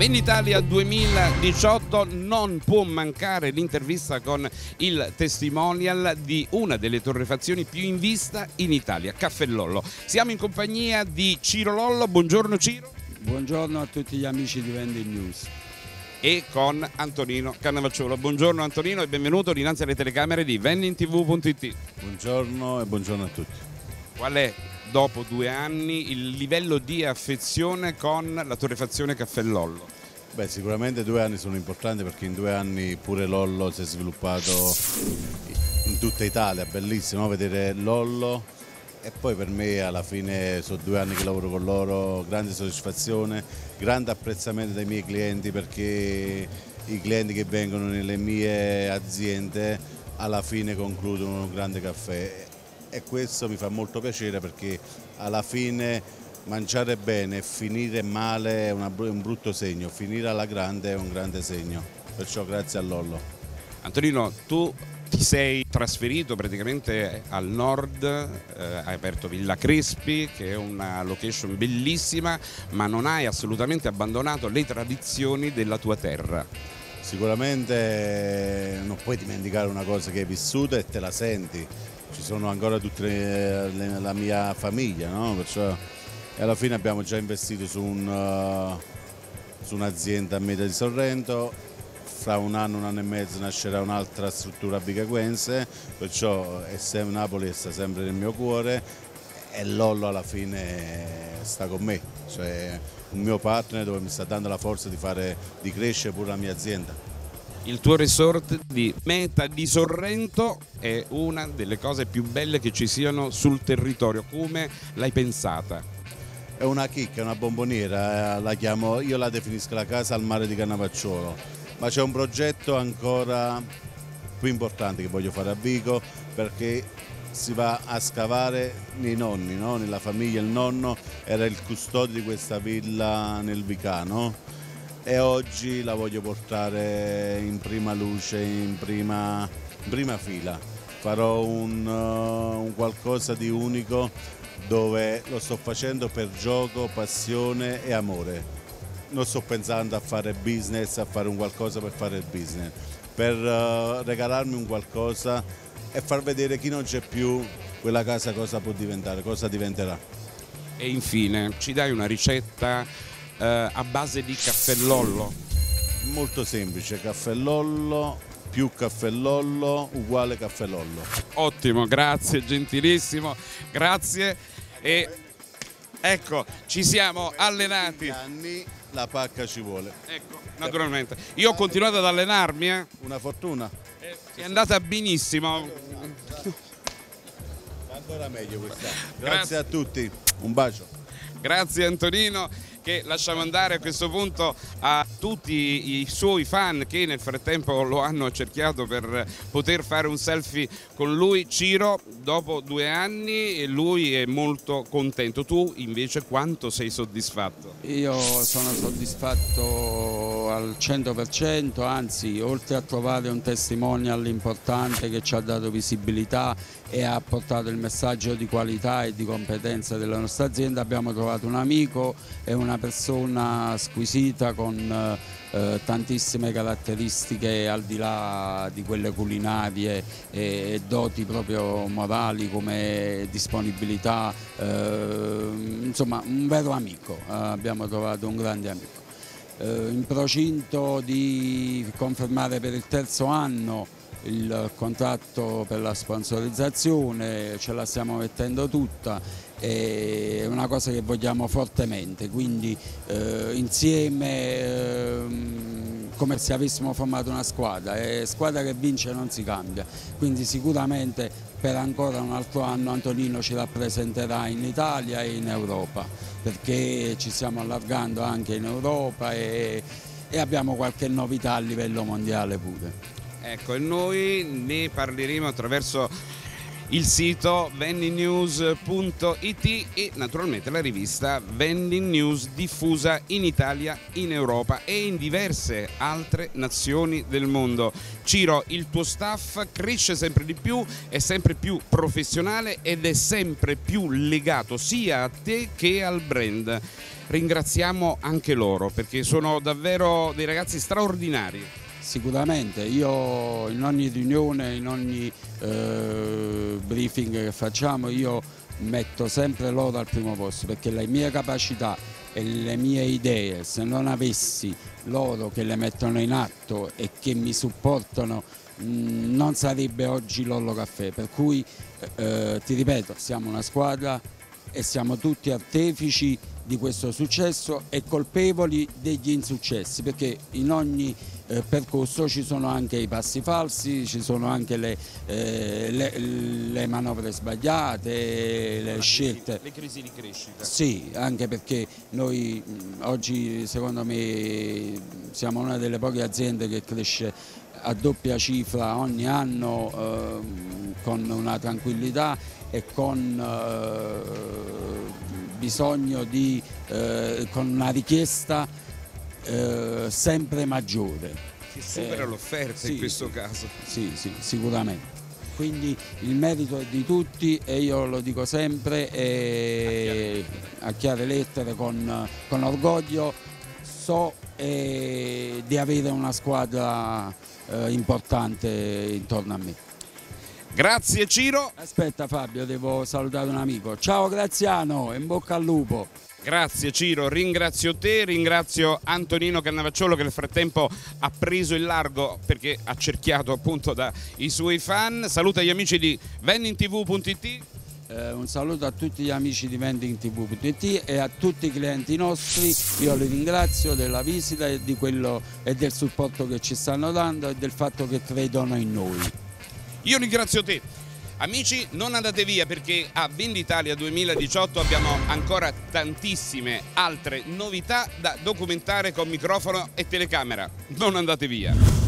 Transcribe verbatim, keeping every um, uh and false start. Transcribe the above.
Venditalia duemiladiciotto non può mancare l'intervista con il testimonial di una delle torrefazioni più in vista in Italia, Caffè Lollo. Siamo in compagnia di Ciro Lollo. Buongiorno Ciro. Buongiorno a tutti gli amici di Vending News. E con Antonino Cannavacciolo. Buongiorno Antonino e benvenuto dinanzi alle telecamere di vending t v punto it. Buongiorno e buongiorno a tutti. Qual è, dopo due anni, il livello di affezione con la torrefazione Caffè Lollo? Beh, sicuramente due anni sono importanti perché in due anni pure Lollo si è sviluppato in tutta Italia, bellissimo no? Vedere Lollo, e poi per me alla fine sono due anni che lavoro con loro, grande soddisfazione, grande apprezzamento dai miei clienti, perché i clienti che vengono nelle mie aziende alla fine concludono un grande caffè. E questo mi fa molto piacere perché alla fine mangiare bene e finire male è una, un brutto segno, finire alla grande è un grande segno, perciò grazie a Lollo. Antonino, tu ti sei trasferito praticamente al nord, eh, hai aperto Villa Crespi che è una location bellissima, ma non hai assolutamente abbandonato le tradizioni della tua terra. Sicuramente non puoi dimenticare una cosa che hai vissuto e te la senti. Ci sono ancora tutta la mia famiglia, no? Perciò, e alla fine abbiamo già investito su, un, uh, su un'azienda a Meta di Sorrento, fra un anno, un anno e mezzo nascerà un'altra struttura bicaquense, perciò è sempre, Napoli sta sempre nel mio cuore e Lollo alla fine sta con me, cioè un mio partner dove mi sta dando la forza di, fare, di crescere pure la mia azienda. Il tuo resort di Meta di Sorrento è una delle cose più belle che ci siano sul territorio. Come l'hai pensata? È una chicca, è una bomboniera, la chiamo, io la definisco la casa al mare di Cannavacciolo, ma c'è un progetto ancora più importante che voglio fare a Vico, perché si va a scavare nei nonni, no? Nella famiglia il nonno era il custode di questa villa nel Vicano. E oggi la voglio portare in prima luce, in prima, in prima fila. Farò un, uh, un qualcosa di unico dove lo sto facendo per gioco, passione e amore. Non sto pensando a fare business, a fare un qualcosa per fare il business, per uh, regalarmi un qualcosa e far vedere chi non c'è più quella casa cosa può diventare, cosa diventerà. E infine ci dai una ricetta Uh, a base di Caffè Lollo? Molto semplice, Caffè Lollo più Caffè Lollo uguale Caffè Lollo. Ottimo, grazie, gentilissimo, grazie. E ecco, ci siamo allenati. Anni la pacca ci vuole. Ecco, naturalmente. Io ho continuato ad allenarmi, eh. Una fortuna. È andata benissimo. Ancora meglio quest'anno. Grazie, Grazie a tutti, un bacio. Grazie Antonino, che lasciamo andare a questo punto a tutti i suoi fan che nel frattempo lo hanno accerchiato per poter fare un selfie con lui. Ciro, dopo due anni lui è molto contento, tu invece quanto sei soddisfatto? Io sono soddisfatto al cento per cento, anzi oltre a trovare un testimonial importante che ci ha dato visibilità e ha portato il messaggio di qualità e di competenza della nostra azienda, abbiamo trovato un amico e una persona squisita con eh, tantissime caratteristiche al di là di quelle culinarie e, e doti proprio morali come disponibilità, eh, insomma un vero amico, eh, abbiamo trovato un grande amico. Eh, in procinto di confermare per il terzo anno il contratto per la sponsorizzazione, ce la stiamo mettendo tutta, è una cosa che vogliamo fortemente, quindi eh, insieme eh, come se avessimo formato una squadra, e squadra che vince non si cambia, quindi sicuramente per ancora un altro anno Antonino ci rappresenterà in Italia e in Europa, perché ci stiamo allargando anche in Europa e, e abbiamo qualche novità a livello mondiale pure. Ecco, e noi ne parleremo attraverso il sito vending news punto it e naturalmente la rivista Vending News, diffusa in Italia, in Europa e in diverse altre nazioni del mondo. Ciro, il tuo staff cresce sempre di più, è sempre più professionale ed è sempre più legato sia a te che al brand. Ringraziamo anche loro perché sono davvero dei ragazzi straordinari. Sicuramente, io in ogni riunione, in ogni eh, briefing che facciamo, io metto sempre loro al primo posto, perché le mie capacità e le mie idee, se non avessi loro che le mettono in atto e che mi supportano, mh, non sarebbe oggi Lollo Caffè. Per cui eh, ti ripeto, siamo una squadra e siamo tutti artefici di questo successo e colpevoli degli insuccessi, perché in ogni eh, percorso ci sono anche i passi falsi, ci sono anche le, eh, le, le manovre sbagliate, le scelte. Le crisi di crescita. Sì, anche perché noi mh, oggi secondo me siamo una delle poche aziende che cresce a doppia cifra ogni anno eh, con una tranquillità e con eh, bisogno di, eh, con una richiesta eh, sempre maggiore. Si supera eh, l'offerta sì, in questo sì, caso. Sì, sì, sicuramente. Quindi il merito è di tutti e io lo dico sempre e a chiare lettere, con, con orgoglio, so eh, di avere una squadra eh, importante intorno a me. Grazie Ciro. Aspetta Fabio, devo salutare un amico. Ciao Graziano, in bocca al lupo. Grazie Ciro, ringrazio te, ringrazio Antonino Cannavacciolo che nel frattempo ha preso il largo perché ha cerchiato appunto dai suoi fan. Saluta gli amici di vending tv punto it. Eh, un saluto a tutti gli amici di vending tv punto it e a tutti i clienti nostri. Io li ringrazio della visita e, di quello, e del supporto che ci stanno dando e del fatto che credono in noi. Io ringrazio te. Amici, non andate via perché a Venditalia duemiladiciotto abbiamo ancora tantissime altre novità da documentare con microfono e telecamera. Non andate via.